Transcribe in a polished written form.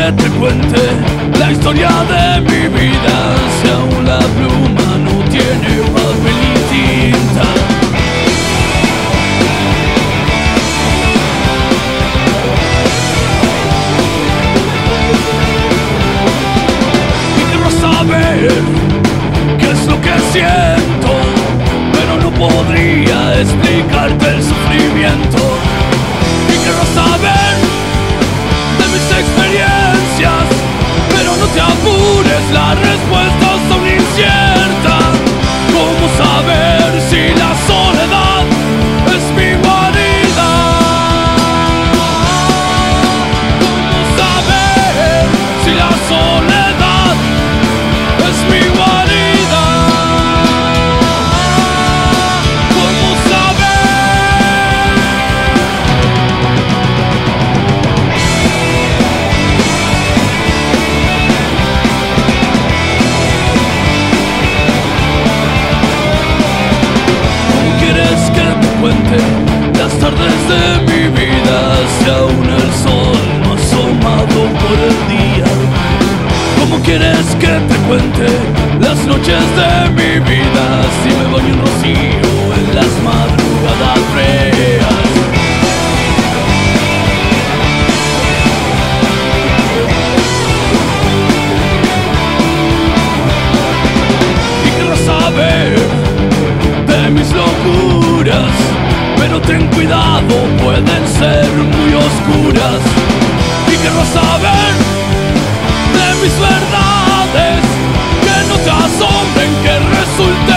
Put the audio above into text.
que te cuente la historia de mi vida? Si aún la pluma no tiene papel y tinta. Y quiero saber qué es lo que siento, pero no podría explicarte el sufrimiento. Y quiero saber de mis experiencias, pero no te apures, la respuesta es aún incierta. ¿Cómo saber si la soledad es mi guarida? ¿Cómo saber si la soledad es mi guarida? ¿Cómo saber? ¿Cómo quieres que te cuente las tardes de mi vida si aún el sol no ha asomado por el día? ¿Cómo quieres que te cuente las noches de mi vida si me baño en rocío en las madrugadas frías? Y quiero saber de mis locuras, pero ten cuidado, pueden ser muy oscuras. Y quiero saber de mis verdades, que no te asombren, que resulten